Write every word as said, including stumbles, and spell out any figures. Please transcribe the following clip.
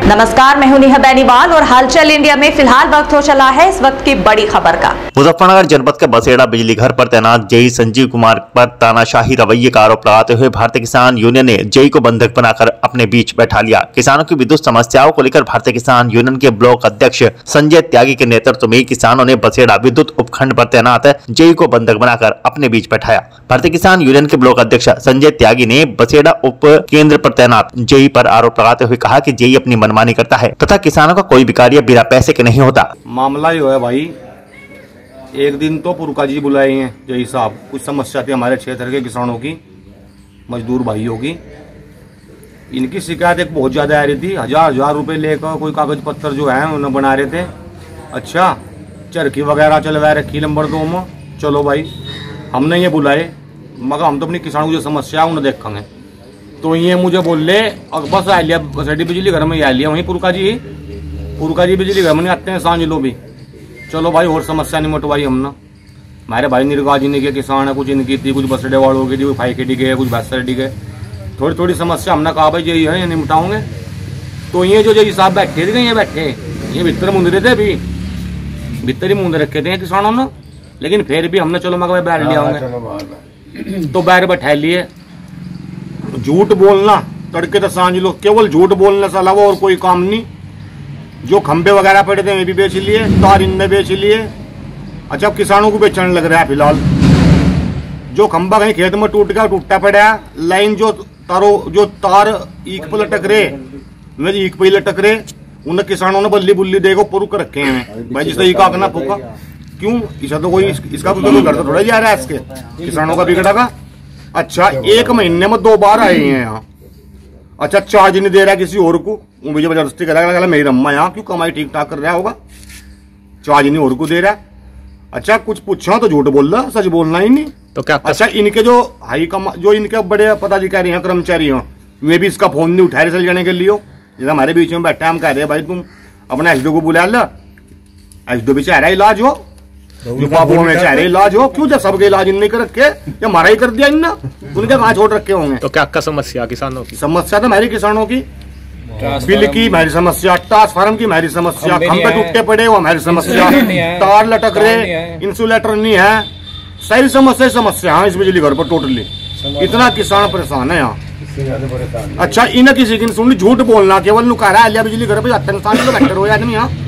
नमस्कार, मैं हूं नेहा बेनीवाल और हालचाल इंडिया में फिलहाल वक्त हो चला है इस वक्त की बड़ी खबर का। मुजफ्फरनगर जनपद के बसेड़ा बिजली घर पर तैनात जेई संजीव कुमार पर तानाशाही रवैये का आरोप लगाते हुए भारतीय किसान यूनियन ने जेई को बंधक बनाकर अपने बीच बैठा लिया। किसानों की विद्युत समस्याओं को लेकर भारतीय किसान यूनियन के ब्लॉक अध्यक्ष संजय त्यागी के नेतृत्व में किसानों ने बसेड़ा विद्युत उपखंड पर तैनात जेई को बंधक बनाकर अपने बीच बैठाया। भारतीय किसान यूनियन के ब्लॉक अध्यक्ष संजय त्यागी ने बसेड़ा उप केंद्र पर तैनात जेई पर आरोप लगाते हुए कहा कि जेई अपनी मनमानी करता है तथा किसानों का कोई भी कार्य बिना पैसे के नहीं होता। मामला यो है भाई, एक दिन तो पुरका जी बुलाए हैं जेई साहब, कुछ समस्या थी हमारे क्षेत्र के किसानों की, मजदूर भाइयों की। इनकी शिकायत एक बहुत ज्यादा आ रही थी, हजार हजार रुपए लेकर कोई कागज पत्र जो है उन्हें बना रहे थे। अच्छा, चरखी वगैरह चलवा रखी नंबर दो में। चलो भाई, हमने ये बुलाए, मगर हम तो अपनी किसानों की जो समस्या उन्हें देखेंगे। तो ये मुझे बोल ले और बस आ लिया बसेड़ी बिजली घर में आ लिया, वहीं पुरका जी पुरका जी बिजली घर में आते हैं सांझ लो भी। चलो भाई, और समस्या नहीं मोटवाई हमने। हमारे भाई निर्गा जी ने के किसान है, कुछ इनकी थी, कुछ बसड़े वालों की थी, कुछ फाई के डिगे, कुछ भैंसर डिगे, थोड़ी थोड़ी समस्या हमने कहा भाई यही है, ये निपटाओगे। तो ये जो जेई साहब बैठे थे, ये बैठे ये भीतर मुंद रहे थे, अभी भीतर ही मुंद रखे थे किसानों ने, लेकिन फिर भी हमने चलो मगर बैठ लिया होंगे तो बैठ बैठा लिए। झूठ बोलना तड़के तो सांझ लो, केवल झूठ बोलने से अलावा और कोई काम नहीं। जो खंबे वगैरह पड़े थे वे भी बेच लिए, तार इनने बेच लिए। अच्छा, किसानों को बेचने लग रहा है फिलहाल। जो खंबा कहीं खेत में टूट गया, टूटता पड़ा, लाइन जो तारो जो तार ईक पर लटक रहे वे ईक पर लटक रहे, उन्हें किसानों ने बल्ली बुल्ली देखो पुरुक रखे हैं भाई, जिससे ईका आकना फूका क्यों, इसका तो कोई इसका तो घर तो थोड़ा जा रहा है इसके किसानों का बिगड़ा का। अच्छा, एक महीने में दो बार आए हैं यहाँ। अच्छा, चार्ज नहीं दे रहा किसी और को, वो भी जबरदस्ती करेगा, मेरी अम्मा यहाँ क्यों कमाई ठीक ठाक कर रहा होगा, चार्ज नहीं और को दे रहा। अच्छा, कुछ पूछा तो झूठ बोल रहा, सच बोलना ही नहीं। तो क्या अच्छा, इनके जो हाई कम जो इनके बड़े पदाधिकारी हैं, कर्मचारी हैं, वे भी इसका फोन नहीं उठा रहे चल जाने के लिए। जैसे हमारे बीच में बैठा हम कह रहे भाई तुम अपना एसडीओ को बुला ला, एसडीओ भी चाह रहा इलाज हो, जो बाबुओं में चाह रहे इलाज हो, क्यों जब सबके इलाज नहीं कर रखे, या हमारा ही कर दिया इनने, उनके कहाँ छोड़ रखे होंगे। तो क्या क्या समस्या किसानों की? समस्या तो हमारी किसानों की बिल की हमारी समस्या, ट्रांसफार्मर की हमारी समस्या, खंभे टूटे पड़े वो हमारी समस्या, तार लटक रहे, इंसुलेटर नहीं है, सारी समस्या समस्या है इस बिजली घर पर टोटली। इतना किसान परेशान है यहाँ। अच्छा, इन्हें किसी की सुन झूठ बोलना, केवल नुकारा बिजली घर पर बैठे हो आदमी यहाँ